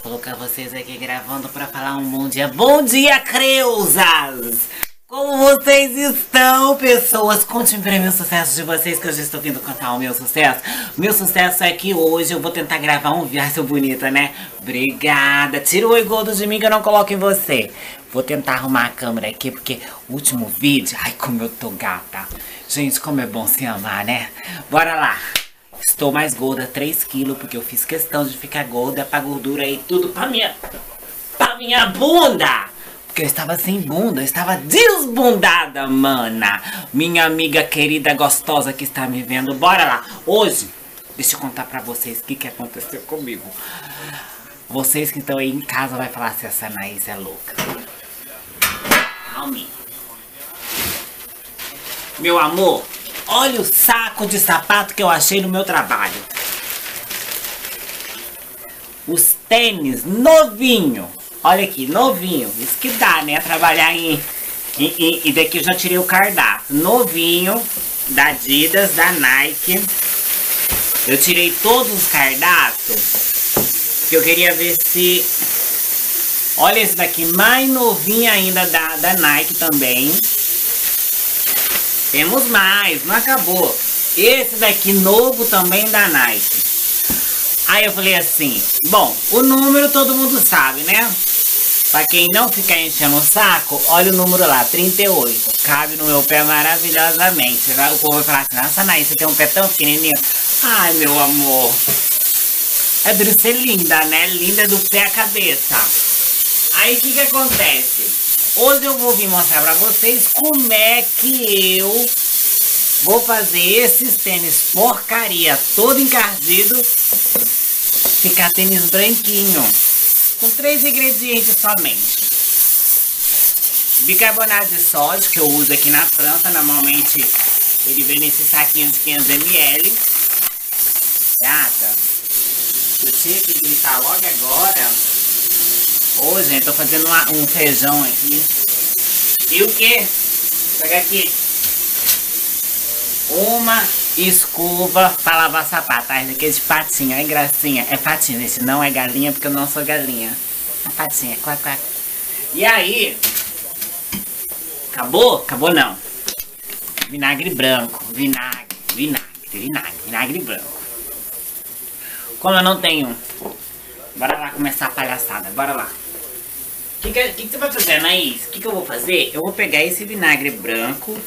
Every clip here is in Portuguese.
Colocar vocês aqui gravando pra falar um bom dia. Bom dia, Creusas! Como vocês estão, pessoas? Contem pra mim o sucesso de vocês, que eu já estou vindo contar o meu sucesso. Meu sucesso é que hoje eu vou tentar gravar um vídeo. Ai, sou bonita, né? Obrigada. Tira o oi gordo de mim que eu não coloco em você. Vou tentar arrumar a câmera aqui, porque o último vídeo... Ai, como eu tô gata. Gente, como é bom se amar, né? Bora lá. Estou mais gorda, 3 quilos, porque eu fiz questão de ficar gorda pra gordura e tudo pra minha bunda. Porque eu estava sem bunda, eu estava desbundada, mana. Minha amiga querida, gostosa que está me vendo. Bora lá. Hoje, deixa eu contar pra vocês o que aconteceu comigo. Vocês que estão aí em casa vai falar se essa Anaís é louca. Calma. Meu amor, olha o saco de sapato que eu achei no meu trabalho. Os tênis novinho. Olha aqui, novinho. Isso que dá, né? Trabalhar e daqui eu já tirei o cardápio. Novinho, da Adidas, da Nike. Eu tirei todos os cardápios, porque eu queria ver se... Olha esse daqui, mais novinho ainda, da Nike também. Temos mais, não acabou. Esse daqui novo também da Nike. Aí eu falei assim, bom, o número todo mundo sabe, né? Pra quem não ficar enchendo o saco, olha o número lá, 38. Cabe no meu pé maravilhosamente. O povo vai falar assim, nossa, Anaís, você tem um pé tão pequenininho. Ai, meu amor. É de ser linda, né? Linda do pé à cabeça. Aí o que acontece? Hoje eu vou vir mostrar pra vocês como é que eu vou fazer esses tênis porcaria todo encardido ficar tênis branquinho. Com 3 ingredientes somente. Bicarbonato de sódio, que eu uso aqui na França. Normalmente ele vem nesse saquinho de 500 ml. Gata, eu tinha que gritar logo agora. Ô, gente, tô fazendo um feijão aqui. E o que? Pega aqui. Uma escova pra lavar sapato. Essa aqui é de patinha, é gracinha. É patinha, gente, não é galinha, porque eu não sou galinha. É patinha, quac, quac. E aí... Acabou? Acabou não. Vinagre branco. Vinagre branco. Como eu não tenho... Bora lá começar a palhaçada, bora lá. O que você vai fazer, Anaís? O que eu vou fazer? Eu vou pegar esse vinagre branco.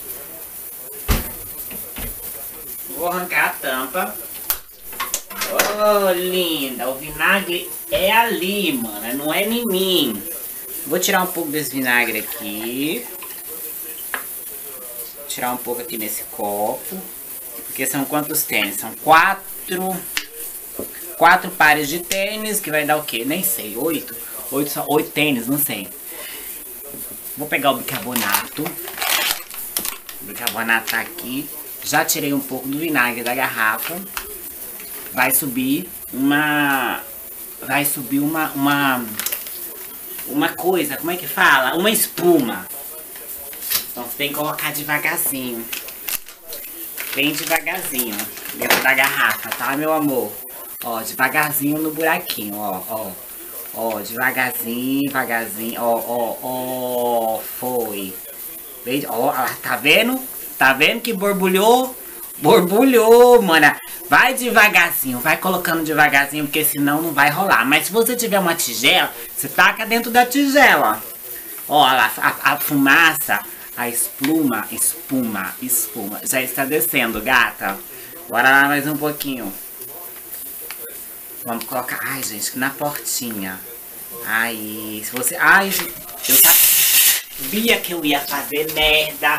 Vou arrancar a tampa. Oh, linda. O vinagre é ali, mano. Não é em mim. Vou tirar um pouco desse vinagre aqui. Tirar um pouco aqui nesse copo. Porque são quantos tênis? São 4 pares de tênis, que vai dar o quê? Nem sei, 8 tênis, não sei. Vou pegar o bicarbonato. O bicarbonato tá aqui. Já tirei um pouco do vinagre da garrafa. Vai subir uma coisa, como é que fala? Uma espuma. Então você tem que colocar devagarzinho. Bem devagarzinho dentro da garrafa, tá, meu amor? Ó, devagarzinho no buraquinho, ó, devagarzinho, ó, foi. Ó, tá vendo? Tá vendo que borbulhou? Borbulhou, mana. Vai devagarzinho, vai colocando devagarzinho, porque senão não vai rolar. Mas se você tiver uma tigela, você taca dentro da tigela. Ó, a fumaça, a espuma, já está descendo, gata. Bora lá mais um pouquinho. Vamos colocar... Ai, gente, na portinha. Aí, se você... Ai, eu sabia que eu ia fazer merda.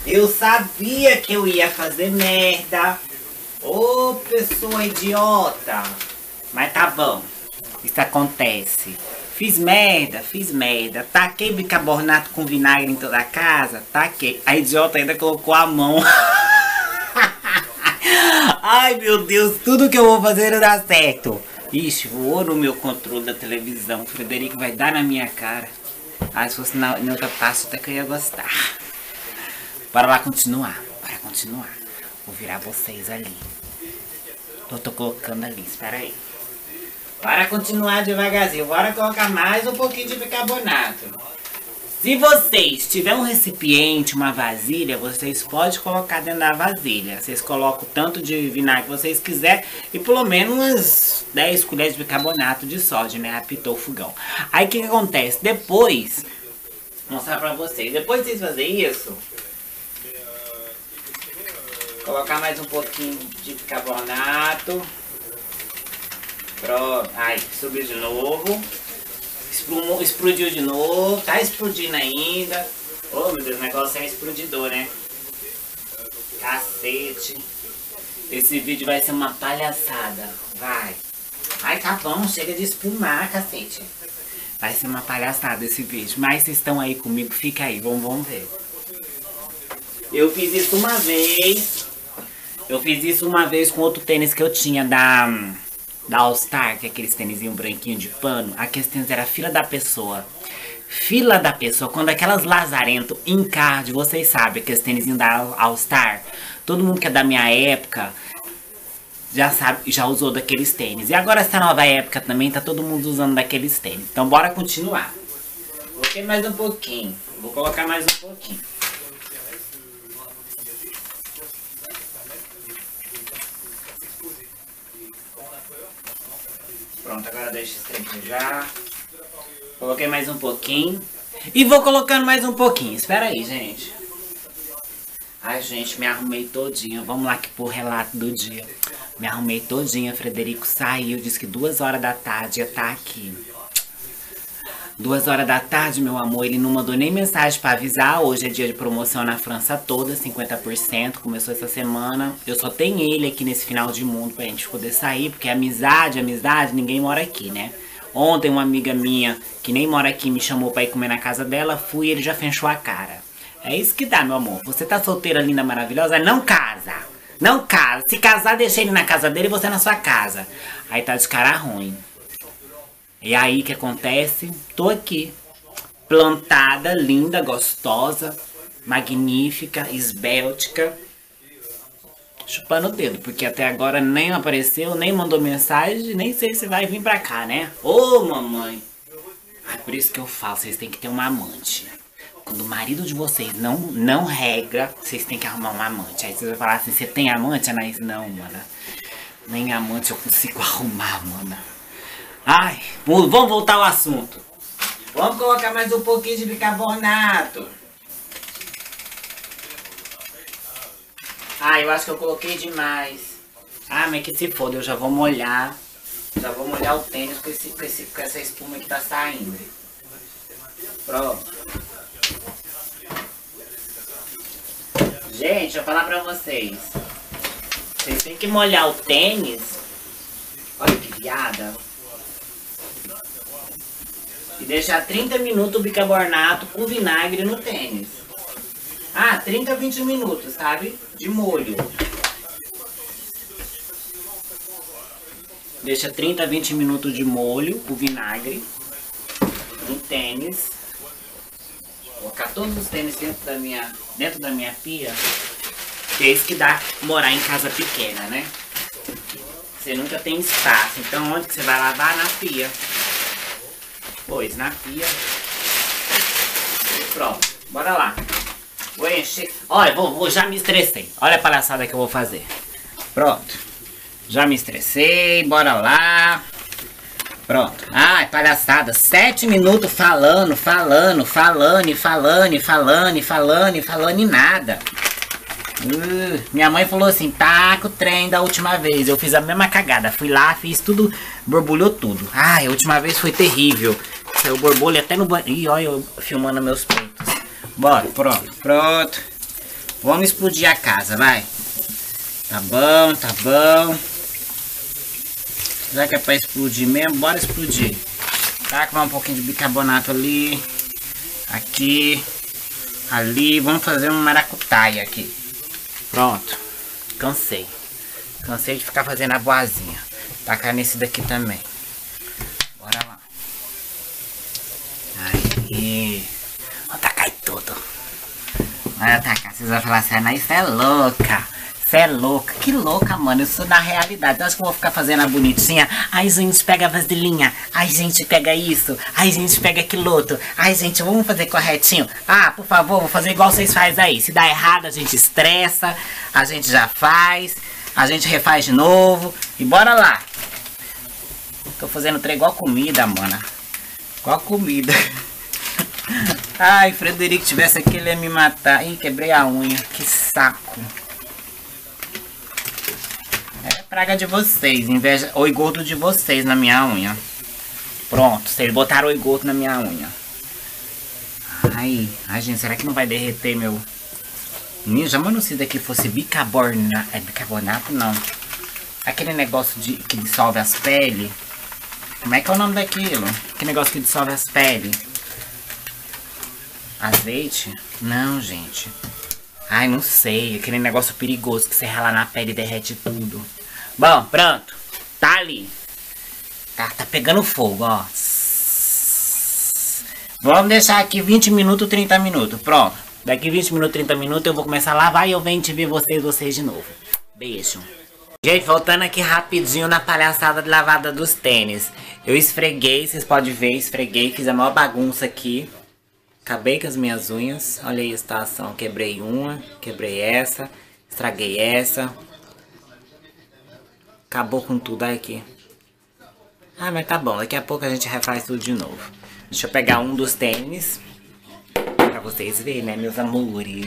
Ô, pessoa idiota. Mas tá bom. Isso acontece. Fiz merda. Taquei bicarbonato com vinagre em toda a casa. Taquei. A idiota ainda colocou a mão. Ai, meu Deus. Tudo que eu vou fazer não dá certo. Ixi, voou no meu controle da televisão. O Frederico vai dar na minha cara. Ah, se fosse na outra parte, até que eu ia gostar. Bora lá continuar. Vou virar vocês ali. Eu tô colocando ali, espera aí. Para continuar devagarzinho, bora colocar mais um pouquinho de bicarbonato. Se vocês tiverem um recipiente, uma vasilha, vocês podem colocar dentro da vasilha. Vocês colocam o tanto de vinagre que vocês quiserem e pelo menos umas 10 colheres de bicarbonato de sódio, né? Apitou o fogão. Aí o que acontece? Depois, vou mostrar pra vocês. Depois de vocês fazerem isso, colocar mais um pouquinho de bicarbonato. Pronto. Aí, subiu de novo. Explodiu de novo. Tá explodindo ainda. Oh, meu Deus, o negócio é explodidor, né? Cacete. Esse vídeo vai ser uma palhaçada. Vai. Ai, tá bom. Chega de espumar, cacete. Vai ser uma palhaçada esse vídeo. Mas vocês estão aí comigo? Fica aí. Vamos ver. Eu fiz isso uma vez. Eu fiz isso uma vez com outro tênis que eu tinha da All Star, que é aqueles tênisinho branquinho de pano. Aqueles tênis era fila da pessoa. Fila da pessoa. Quando aquelas lazarento encard, vocês sabem, aqueles tênisinho da All Star. Todo mundo que é da minha época já sabe, já usou daqueles tênis. E agora essa nova época também tá todo mundo usando daqueles tênis. Então bora continuar. Coloquei mais um pouquinho. Vou colocar mais um pouquinho. Pronto, agora deixa esfregar. Coloquei mais um pouquinho. E vou colocando mais um pouquinho. Espera aí, gente. Ai, gente, me arrumei todinha. Vamos lá que pro relato do dia. Me arrumei todinha. Frederico saiu. Disse que 2 horas da tarde ia estar aqui. 2 horas da tarde, meu amor. Ele não mandou nem mensagem pra avisar. Hoje é dia de promoção na França toda. 50%. Começou essa semana. Eu só tenho ele aqui nesse final de mundo pra gente poder sair. Porque amizade, ninguém mora aqui, né? Ontem uma amiga minha, que nem mora aqui, me chamou pra ir comer na casa dela. Fui e ele já fechou a cara. É isso que dá, meu amor. Você tá solteira, linda, maravilhosa? Não casa. Não casa. Se casar, deixa ele na casa dele e você na sua casa. Aí tá de cara ruim. E aí, o que acontece? Tô aqui. Plantada, linda, gostosa, magnífica, esbéltica. Chupando o dedo, porque até agora nem apareceu, nem mandou mensagem, nem sei se vai vir pra cá, né? Ô, mamãe. É por isso que eu falo, vocês têm que ter uma amante. Quando o marido de vocês não regra, vocês têm que arrumar um amante. Aí vocês vão falar assim, você tem amante, Anaís? Não, mano. Nem amante eu consigo arrumar, mano. Ai, vamos voltar ao assunto. Vamos colocar mais um pouquinho de bicarbonato. Ah, eu acho que eu coloquei demais. Ah, mas que se foda, eu já vou molhar. Já vou molhar o tênis com essa espuma que tá saindo. Pronto. Gente, deixa eu falar pra vocês. Vocês têm que molhar o tênis. Olha que viada. E deixar 30 minutos o bicarbonato com vinagre no tênis. Ah, 30 a 20 minutos, sabe? De molho. Deixa 30 a 20 minutos de molho, o vinagre, no tênis. Vou colocar todos os tênis dentro da minha pia. Que é isso que dá morar em casa pequena, né? Você nunca tem espaço. Então onde que você vai lavar? Na pia. Pois, na pia. Pronto, bora lá. Vou encher. Olha, já me estressei. Olha a palhaçada que eu vou fazer. Pronto. Já me estressei. Bora lá. Pronto. Ai, palhaçada. 7 minutos falando e nada. Minha mãe falou assim, taca o trem da última vez. Eu fiz a mesma cagada. Fui lá, fiz tudo, borbulhou tudo. Ai, a última vez foi terrível. Saiu borbulha até no banho. Ih, olha eu filmando meus peitos. Bora, pronto. Vamos explodir a casa, vai. Tá bom. Já que é pra explodir mesmo, bora explodir. Taca um pouquinho de bicarbonato ali. Aqui. Ali. Vamos fazer um maracutaia aqui. Pronto. Cansei de ficar fazendo a boazinha. Tacar nesse daqui também. Bora lá. Aí. Vou tacar tudo. Vai atacar. Vocês vão falar assim, Anaís é louca. Você é louca, que louca, mano. Eu sou na realidade. Eu acho que eu vou ficar fazendo a bonitinha. Ai, gente, pega a vaselinha. Ai, gente, pega isso. Ai, gente, pega aquilo outro. Ai, gente, vamos fazer corretinho. Ah, por favor, vou fazer igual vocês fazem aí. Se dá errado, a gente estressa. A gente já faz. A gente refaz de novo. E bora lá. Tô fazendo trem igual comida, mano. Igual comida. Ai, Frederico tivesse aqui, ele ia me matar. Ih, quebrei a unha. Que saco. É praga de vocês, inveja, oi gordo de vocês na minha unha. Pronto, vocês botaram oi gordo na minha unha. Ai, gente, será que não vai derreter meu... Já mano, se daqui fosse bicarbonato... É bicarbonato, não. Aquele negócio que dissolve as peles. Como é que é o nome daquilo? Que negócio que dissolve as peles? Azeite? Não, gente. Ai, não sei. Aquele negócio perigoso que você rala na pele e derrete tudo. Bom, pronto. Tá ali. Tá pegando fogo, ó. Vamos deixar aqui 20 minutos, 30 minutos. Pronto. Daqui 20 minutos, 30 minutos eu vou começar a lavar e eu venho te ver vocês de novo. Beijo. Gente, voltando aqui rapidinho na palhaçada de lavada dos tênis. Eu esfreguei, vocês podem ver, esfreguei. Fiz a maior bagunça aqui. Acabei com as minhas unhas. Olha aí a situação. Quebrei uma, quebrei essa, estraguei essa. Acabou com tudo. Olha aqui. Ah, mas tá bom. Daqui a pouco a gente refaz tudo de novo. Deixa eu pegar um dos tênis pra vocês verem, né, meus amores.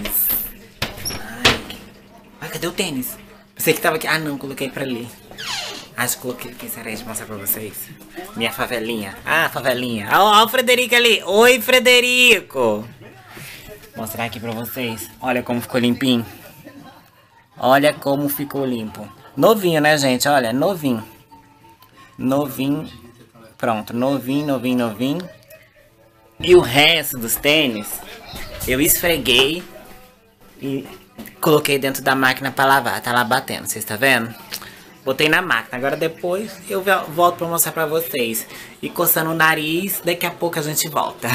Ai, cadê o tênis? Pensei que tava aqui. Ah, não. Coloquei pra ali. Acho que coloquei aqui. Será que eu mostrar pra vocês? Minha favelinha. Ah, favelinha. Ó, o Frederico ali. Oi, Frederico. Vou mostrar aqui pra vocês. Olha como ficou limpinho. Olha como ficou limpo. Novinho, né, gente? Olha, novinho. Novinho. Pronto, novinho, novinho, novinho. E o resto dos tênis, eu esfreguei e coloquei dentro da máquina pra lavar. Tá lá batendo, vocês tá vendo? Botei na máquina, agora depois eu volto pra mostrar pra vocês. E coçando o nariz, daqui a pouco a gente volta.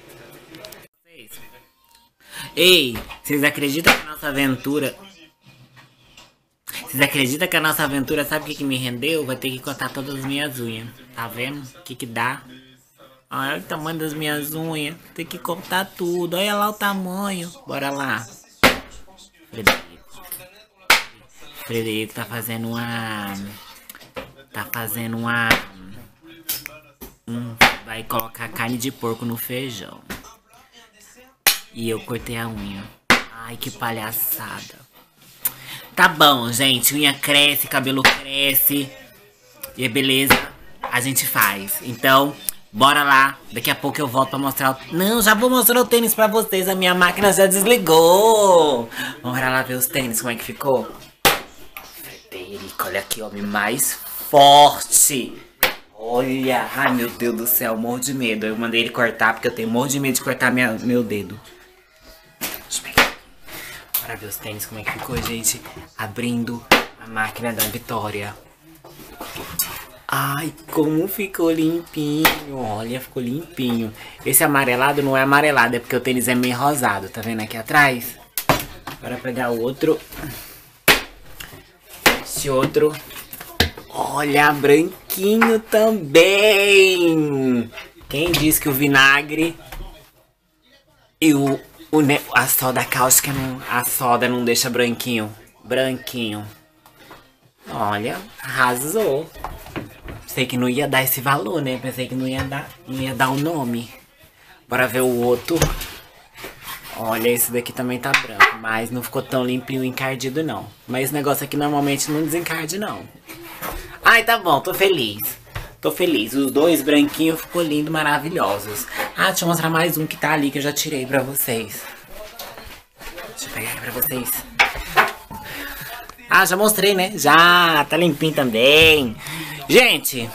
Ei, vocês acreditam que a nossa aventura... Vocês acreditam que a nossa aventura, sabe o que me rendeu? Vai ter que cortar todas as minhas unhas. Tá vendo? O que dá? Olha o tamanho das minhas unhas. Tem que cortar tudo. Olha lá o tamanho. Bora lá. Frederico tá fazendo uma... vai colocar carne de porco no feijão. E eu cortei a unha. Ai, que palhaçada. Tá bom, gente. Unha cresce, cabelo cresce. E beleza, a gente faz. Então, bora lá. Daqui a pouco eu volto pra mostrar o... Não, já vou mostrar o tênis pra vocês. A minha máquina já desligou. Vamos lá ver os tênis, como é que ficou. Frederico, olha aqui, homem mais forte. Olha, ai meu Deus do céu, morro de medo. Eu mandei ele cortar porque eu tenho morro de medo de cortar meu dedo. Deixa eu pegar aqui. Bora ver os tênis, como é que ficou, gente. Abrindo a máquina da Vitória. Ai, como ficou limpinho. Olha, ficou limpinho. Esse amarelado não é amarelado, é porque o tênis é meio rosado. Tá vendo aqui atrás? Bora pegar o outro. Esse outro. Olha, branquinho também. Quem disse que o vinagre e a soda cáustica, a soda não deixa branquinho? Branquinho. Olha, arrasou. Pensei que não ia dar esse valor, né? Pensei que não ia dar o nome. Bora ver o outro. Olha, esse daqui também tá branco, mas não ficou tão limpinho e encardido, não. Mas esse negócio aqui normalmente não desencarde, não. Ai, tá bom, tô feliz. Tô feliz. Os dois branquinhos ficou lindo, maravilhosos. Ah, deixa eu mostrar mais um que tá ali que eu já tirei pra vocês. Deixa eu pegar aqui pra vocês. Ah, já mostrei, né? Já, tá limpinho também. Gente,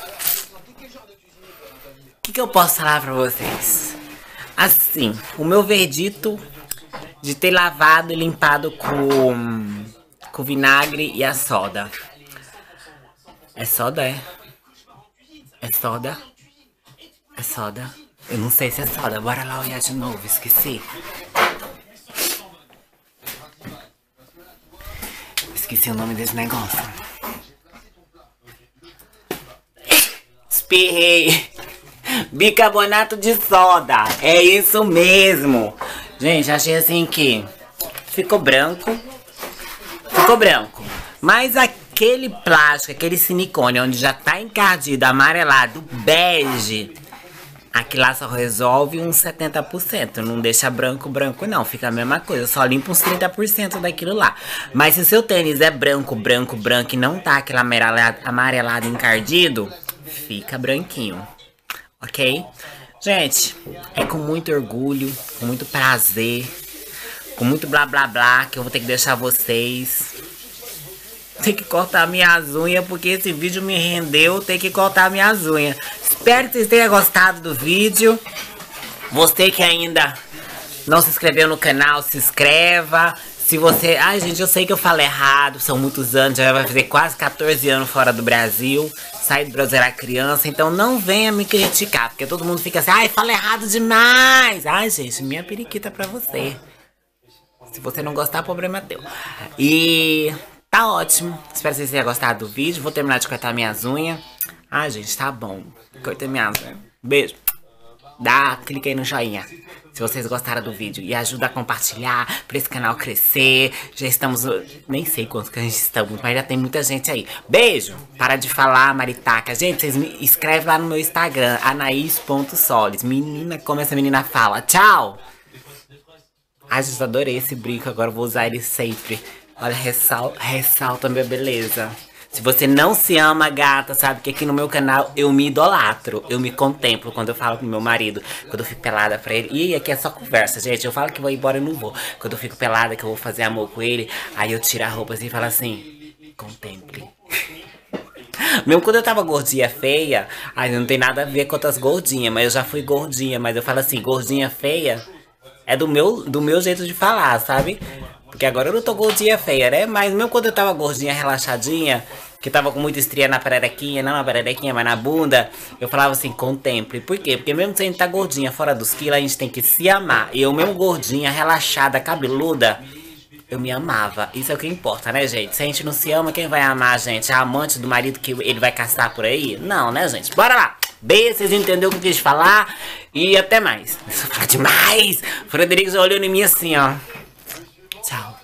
o que eu posso falar pra vocês? Assim, o meu verdito de ter lavado e limpado com vinagre e a soda. É soda, é? É soda? É soda? Eu não sei se é soda. Bora lá olhar de novo, esqueci o nome desse negócio. Espirrei. Bicarbonato de soda. É isso mesmo. Gente, achei assim que ficou branco. Ficou branco. Mas aquele plástico, aquele silicone onde já tá encardido, amarelado, bege, aqui lá só resolve uns 70%. Não deixa branco não. Fica a mesma coisa. Só limpa uns 30% daquilo lá. Mas se o seu tênis é branco e não tá aquele amarelado encardido, fica branquinho. Ok? Gente, é com muito orgulho, com muito prazer, com muito blá blá blá que eu vou ter que deixar vocês. Tem que cortar minhas unhas, porque esse vídeo me rendeu ter que cortar minhas unhas. Espero que vocês tenham gostado do vídeo. Você que ainda não se inscreveu no canal, se inscreva. Se você... Ai, gente, eu sei que eu falo errado. São muitos anos, já vai fazer quase 14 anos fora do Brasil. Saí do Brasil, era criança. Então não venha me criticar, porque todo mundo fica assim, ai, fala errado demais. Ai, gente, minha periquita pra você. Se você não gostar, problema é teu. E... tá ótimo. Espero que vocês tenham gostado do vídeo. Vou terminar de cortar minhas unhas. Ai, gente, tá bom. Cortei minhas unhas. Beijo. Clica aí no joinha se vocês gostaram do vídeo. E ajuda a compartilhar pra esse canal crescer. Já estamos... nem sei quantos que a gente estamos, mas já tem muita gente aí. Beijo. Para de falar, maritaca. Gente, vocês me escrevem lá no meu Instagram. Anaís.solis. Menina, como essa menina fala. Tchau. Ai, gente, adorei esse brinco. Agora eu vou usar ele sempre. Olha, ressalta minha beleza. Se você não se ama, gata, sabe que aqui no meu canal eu me idolatro. Eu me contemplo quando eu falo com meu marido. Quando eu fico pelada pra ele. E aqui é só conversa, gente. Eu falo que vou embora e não vou. Quando eu fico pelada, que eu vou fazer amor com ele, aí eu tiro a roupa assim e falo assim: contemple. Mesmo quando eu tava gordinha feia, aí não tem nada a ver com outras gordinhas. Mas eu já fui gordinha. Mas eu falo assim, gordinha feia é do meu jeito de falar, sabe? Porque agora eu não tô gordinha feia, né? Mas mesmo quando eu tava gordinha, relaxadinha, que tava com muita estria na pererequinha, não na pererequinha, mas na bunda, eu falava assim, contemple. Por quê? Porque mesmo se a gente tá gordinha, fora dos quilos, a gente tem que se amar. E eu mesmo gordinha, relaxada, cabeluda, eu me amava. Isso é o que importa, né, gente? Se a gente não se ama, quem vai amar a gente? A amante do marido que ele vai caçar por aí? Não, né, gente? Bora lá! Beijo, vocês entenderam o que eu quis falar. E até mais. Isso fala demais! Frederico já olhou em mim assim, ó. Tchau.